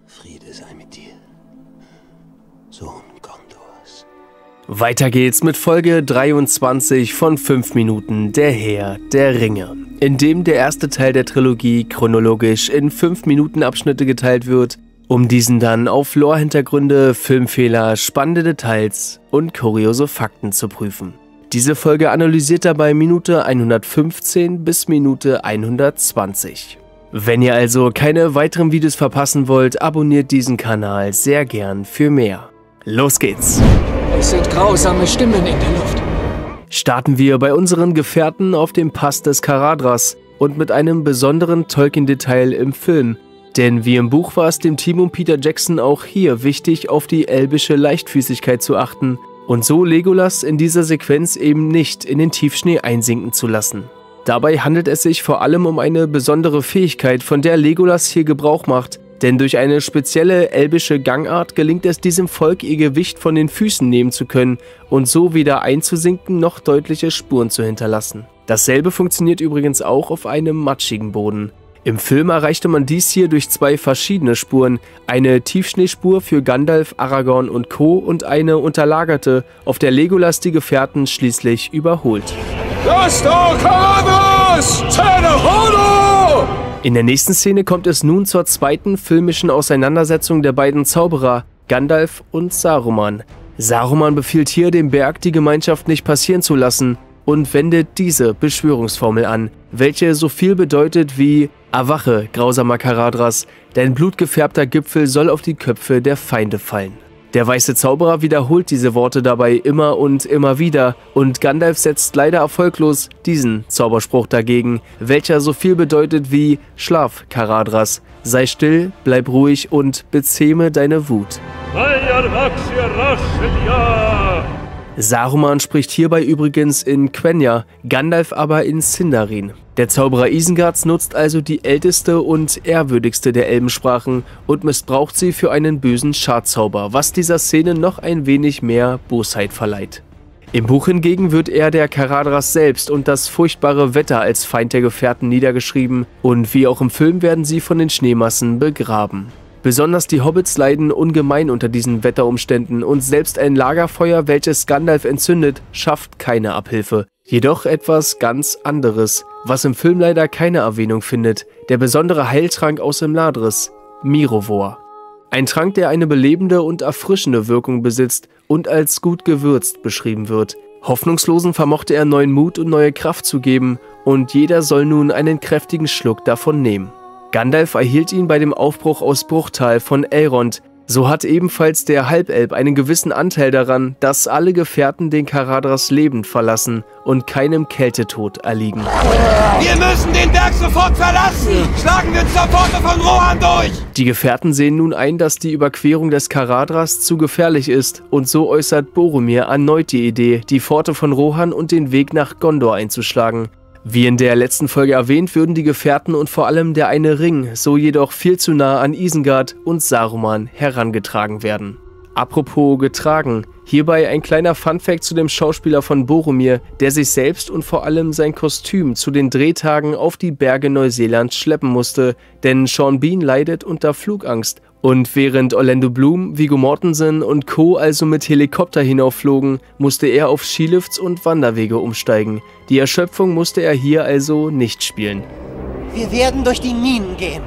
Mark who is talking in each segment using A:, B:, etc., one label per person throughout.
A: Friede sei mit dir, Sohn Gondors.
B: Weiter geht's mit Folge 23 von 5 Minuten Der Herr der Ringe, in dem der erste Teil der Trilogie chronologisch in 5-Minuten-Abschnitte geteilt wird, um diesen dann auf Lore-Hintergründe, Filmfehler, spannende Details und kuriose Fakten zu prüfen. Diese Folge analysiert dabei Minute 115 bis Minute 120. Wenn ihr also keine weiteren Videos verpassen wollt, abonniert diesen Kanal sehr gern für mehr. Los geht's!
C: Es sind grausame Stimmen in der Luft.
B: Starten wir bei unseren Gefährten auf dem Pass des Caradhras und mit einem besonderen Tolkien-Detail im Film. Denn wie im Buch war es dem Team um Peter Jackson auch hier wichtig, auf die elbische Leichtfüßigkeit zu achten und so Legolas in dieser Sequenz eben nicht in den Tiefschnee einsinken zu lassen. Dabei handelt es sich vor allem um eine besondere Fähigkeit, von der Legolas hier Gebrauch macht, denn durch eine spezielle elbische Gangart gelingt es diesem Volk, ihr Gewicht von den Füßen nehmen zu können und so weder einzusinken noch deutliche Spuren zu hinterlassen. Dasselbe funktioniert übrigens auch auf einem matschigen Boden. Im Film erreichte man dies hier durch 2 verschiedene Spuren, eine Tiefschneespur für Gandalf, Aragorn und Co. und eine unterlagerte, auf der Legolas die Gefährten schließlich überholt. In der nächsten Szene kommt es nun zur zweiten filmischen Auseinandersetzung der beiden Zauberer, Gandalf und Saruman. Saruman befiehlt hier dem Berg, die Gemeinschaft nicht passieren zu lassen und wendet diese Beschwörungsformel an, welche so viel bedeutet wie Erwache, grausamer Caradhras, dein blutgefärbter Gipfel soll auf die Köpfe der Feinde fallen. Der weiße Zauberer wiederholt diese Worte dabei immer und immer wieder und Gandalf setzt leider erfolglos diesen Zauberspruch dagegen, welcher so viel bedeutet wie Schlaf, Caradhras, sei still, bleib ruhig und bezähme deine Wut. Saruman spricht hierbei übrigens in Quenya, Gandalf aber in Sindarin. Der Zauberer Isengards nutzt also die älteste und ehrwürdigste der Elbensprachen und missbraucht sie für einen bösen Schadzauber, was dieser Szene noch ein wenig mehr Bosheit verleiht. Im Buch hingegen wird eher der Caradhras selbst und das furchtbare Wetter als Feind der Gefährten niedergeschrieben und wie auch im Film werden sie von den Schneemassen begraben. Besonders die Hobbits leiden ungemein unter diesen Wetterumständen und selbst ein Lagerfeuer, welches Gandalf entzündet, schafft keine Abhilfe. Jedoch etwas ganz anderes, was im Film leider keine Erwähnung findet, der besondere Heiltrank aus Imladris, Mirovor. Ein Trank, der eine belebende und erfrischende Wirkung besitzt und als gut gewürzt beschrieben wird. Hoffnungslosen vermochte er neuen Mut und neue Kraft zu geben und jeder soll nun einen kräftigen Schluck davon nehmen. Gandalf erhielt ihn bei dem Aufbruch aus Bruchtal von Elrond. So hat ebenfalls der Halbelb einen gewissen Anteil daran, dass alle Gefährten den Caradhras lebend verlassen und keinem Kältetod erliegen.
D: Wir müssen den Berg sofort verlassen! Schlagen wir zur Pforte von Rohan durch!
B: Die Gefährten sehen nun ein, dass die Überquerung des Caradhras zu gefährlich ist und so äußert Boromir erneut die Idee, die Pforte von Rohan und den Weg nach Gondor einzuschlagen. Wie in der letzten Folge erwähnt, würden die Gefährten und vor allem der eine Ring so jedoch viel zu nah an Isengard und Saruman herangetragen werden. Apropos getragen, hierbei ein kleiner Funfact zu dem Schauspieler von Boromir, der sich selbst und vor allem sein Kostüm zu den Drehtagen auf die Berge Neuseelands schleppen musste, denn Sean Bean leidet unter Flugangst. Und während Orlando Bloom, Viggo Mortensen und Co. also mit Helikopter hinaufflogen, musste er auf Skilifts und Wanderwege umsteigen. Die Erschöpfung musste er hier also nicht spielen.
E: Wir werden durch die Minen gehen.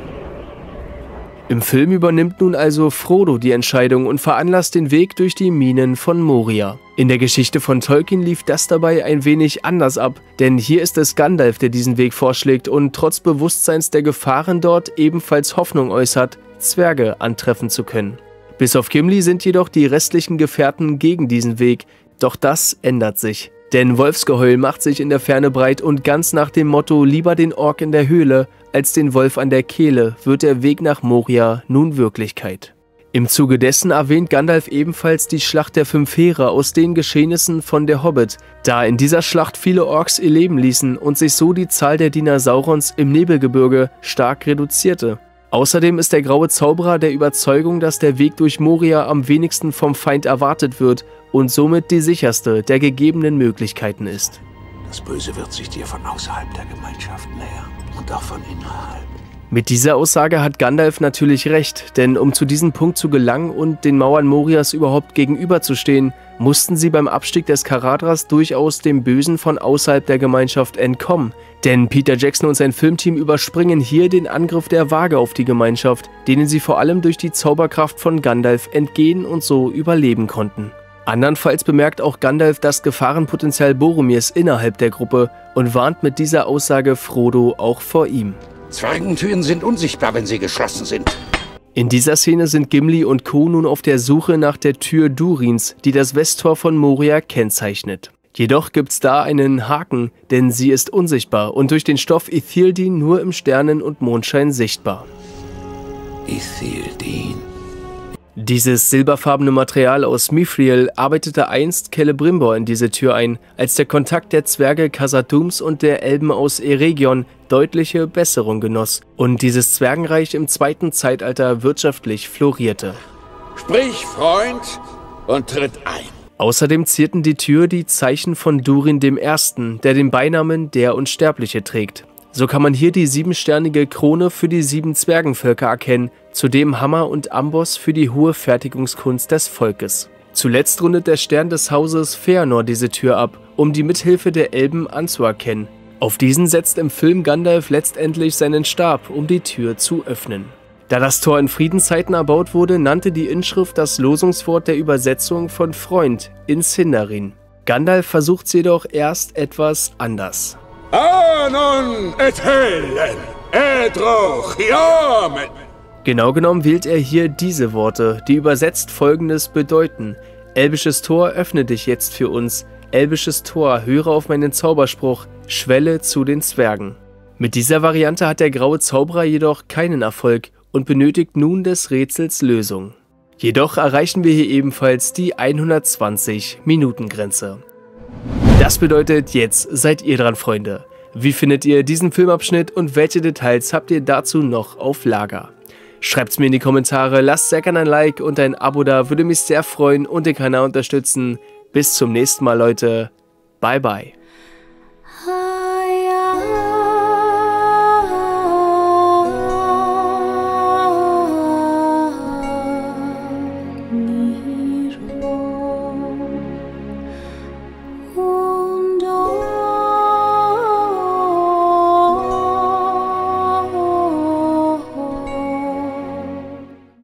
B: Im Film übernimmt nun also Frodo die Entscheidung und veranlasst den Weg durch die Minen von Moria. In der Geschichte von Tolkien lief das dabei ein wenig anders ab, denn hier ist es Gandalf, der diesen Weg vorschlägt und trotz Bewusstseins der Gefahren dort ebenfalls Hoffnung äußert, Zwerge antreffen zu können. Bis auf Gimli sind jedoch die restlichen Gefährten gegen diesen Weg, doch das ändert sich. Denn Wolfsgeheul macht sich in der Ferne breit und ganz nach dem Motto lieber den Ork in der Höhle als den Wolf an der Kehle wird der Weg nach Moria nun Wirklichkeit. Im Zuge dessen erwähnt Gandalf ebenfalls die Schlacht der 5 Heere aus den Geschehnissen von der Hobbit, da in dieser Schlacht viele Orks ihr Leben ließen und sich so die Zahl der Diener Saurons im Nebelgebirge stark reduzierte. Außerdem ist der graue Zauberer der Überzeugung, dass der Weg durch Moria am wenigsten vom Feind erwartet wird und somit die sicherste der gegebenen Möglichkeiten ist.
A: Das Böse wird sich dir von außerhalb der Gemeinschaft nähern und auch von innerhalb.
B: Mit dieser Aussage hat Gandalf natürlich recht, denn um zu diesem Punkt zu gelangen und den Mauern Morias überhaupt gegenüberzustehen, mussten sie beim Abstieg des Caradhras durchaus dem Bösen von außerhalb der Gemeinschaft entkommen. Denn Peter Jackson und sein Filmteam überspringen hier den Angriff der Waage auf die Gemeinschaft, denen sie vor allem durch die Zauberkraft von Gandalf entgehen und so überleben konnten. Andernfalls bemerkt auch Gandalf das Gefahrenpotenzial Boromirs innerhalb der Gruppe und warnt mit dieser Aussage Frodo auch vor ihm.
F: Zwergentüren sind unsichtbar, wenn sie geschlossen sind.
B: In dieser Szene sind Gimli und Co. nun auf der Suche nach der Tür Durins, die das Westtor von Moria kennzeichnet. Jedoch gibt's da einen Haken, denn sie ist unsichtbar und durch den Stoff Ithildin nur im Sternen- und Mondschein sichtbar.
F: Ithildin.
B: Dieses silberfarbene Material aus Mithril arbeitete einst Celebrimbor in diese Tür ein, als der Kontakt der Zwerge Khazad-dûms und der Elben aus Eregion deutliche Besserung genoss und dieses Zwergenreich im zweiten Zeitalter wirtschaftlich florierte.
F: Sprich, Freund, und tritt ein.
B: Außerdem zierten die Tür die Zeichen von Durin I., der den Beinamen der Unsterbliche trägt. So kann man hier die 7-sternige Krone für die 7 Zwergenvölker erkennen, zudem Hammer und Amboss für die hohe Fertigungskunst des Volkes. Zuletzt rundet der Stern des Hauses Feanor diese Tür ab, um die Mithilfe der Elben anzuerkennen. Auf diesen setzt im Film Gandalf letztendlich seinen Stab, um die Tür zu öffnen. Da das Tor in Friedenszeiten erbaut wurde, nannte die Inschrift das Losungswort der Übersetzung von Freund in Sindarin. Gandalf versucht es jedoch erst etwas anders.
F: Anon et Helen, Edroch, Hiomen.
B: Genau genommen wählt er hier diese Worte, die übersetzt Folgendes bedeuten: Elbisches Tor, öffne dich jetzt für uns. Elbisches Tor, höre auf meinen Zauberspruch, schwelle zu den Zwergen. Mit dieser Variante hat der graue Zauberer jedoch keinen Erfolg und benötigt nun des Rätsels Lösung. Jedoch erreichen wir hier ebenfalls die 120-Minuten-Grenze. Das bedeutet, jetzt seid ihr dran, Freunde. Wie findet ihr diesen Filmabschnitt und welche Details habt ihr dazu noch auf Lager? Schreibt's mir in die Kommentare, lasst sehr gerne ein Like und ein Abo da, würde mich sehr freuen und den Kanal unterstützen. Bis zum nächsten Mal, Leute. Bye, bye.